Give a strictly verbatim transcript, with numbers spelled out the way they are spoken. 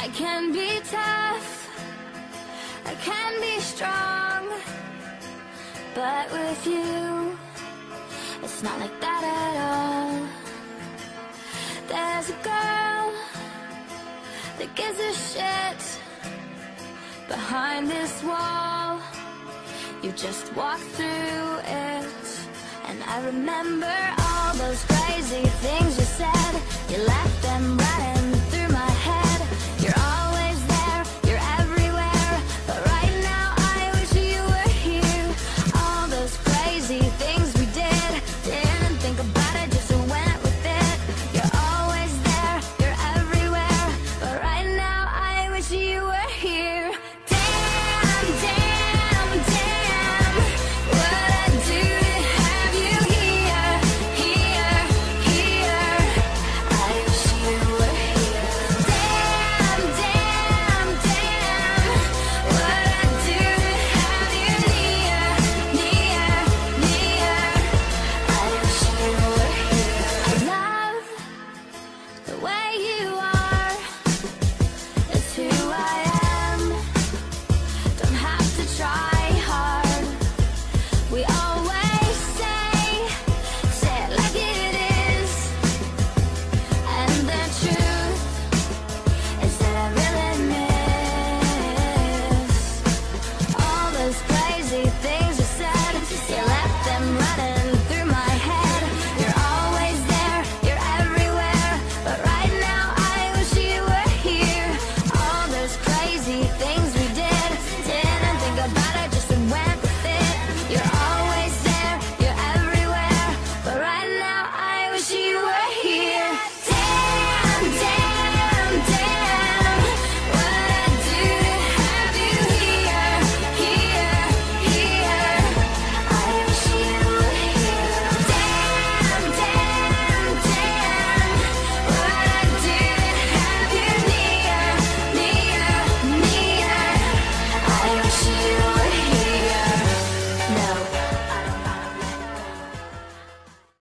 I can be tough, I can be strong, but with you, it's not like that at all. There's a girl that gives a shit behind this wall. You just walk through it, and I remember all those crazy things you said. You left them right